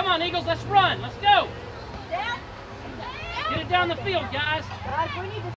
on, Eagles, let's run. Let's go. Down. Get it down the field, guys. Guys, we need to